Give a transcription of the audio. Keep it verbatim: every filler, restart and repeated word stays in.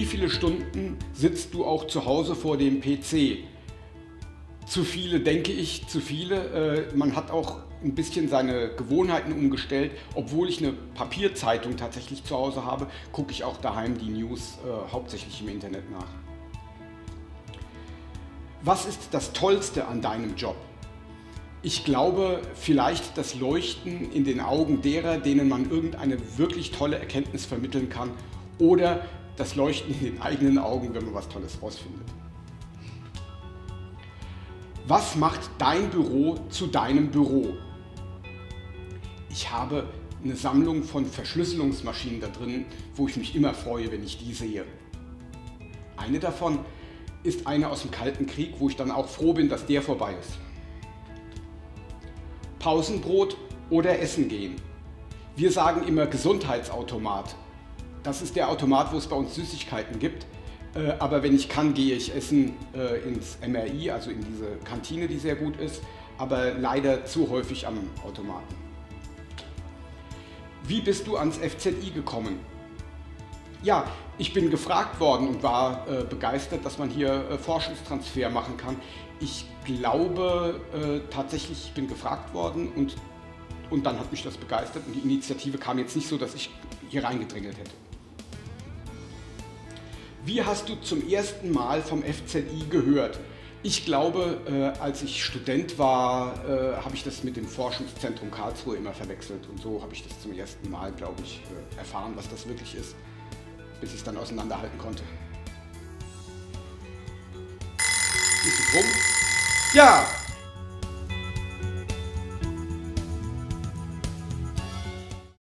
viele Stunden sitzt du auch zu Hause vor dem P C? Zu viele, denke ich, zu viele. Man hat auch ein bisschen seine Gewohnheiten umgestellt. Obwohl ich eine Papierzeitung tatsächlich zu Hause habe, gucke ich auch daheim die News äh, hauptsächlich im Internet nach. Was ist das Tollste an deinem Job? Ich glaube, vielleicht das Leuchten in den Augen derer, denen man irgendeine wirklich tolle Erkenntnis vermitteln kann, oder das Leuchten in den eigenen Augen, wenn man was Tolles rausfindet. Was macht dein Büro zu deinem Büro? Ich habe eine Sammlung von Verschlüsselungsmaschinen da drin, wo ich mich immer freue, wenn ich die sehe. Eine davon ist eine aus dem Kalten Krieg, wo ich dann auch froh bin, dass der vorbei ist. Pausenbrot oder Essen gehen. Wir sagen immer Gesundheitsautomat. Das ist der Automat, wo es bei uns Süßigkeiten gibt. Aber wenn ich kann, gehe ich essen ins M R I, also in diese Kantine, die sehr gut ist, aber leider zu häufig am Automaten. Wie bist du ans F Z I gekommen? Ja, ich bin gefragt worden und war äh, begeistert, dass man hier äh, Forschungstransfer machen kann. Ich glaube äh, tatsächlich, ich bin gefragt worden und, und dann hat mich das begeistert und die Initiative kam jetzt nicht so, dass ich hier reingedrängelt hätte. Wie hast du zum ersten Mal vom F Z I gehört? Ich glaube, äh, als ich Student war, äh, habe ich das mit dem Forschungszentrum Karlsruhe immer verwechselt und so habe ich das zum ersten Mal, glaube ich, äh, erfahren, was das wirklich ist, bis ich es dann auseinanderhalten konnte. Ist es rum? Ja!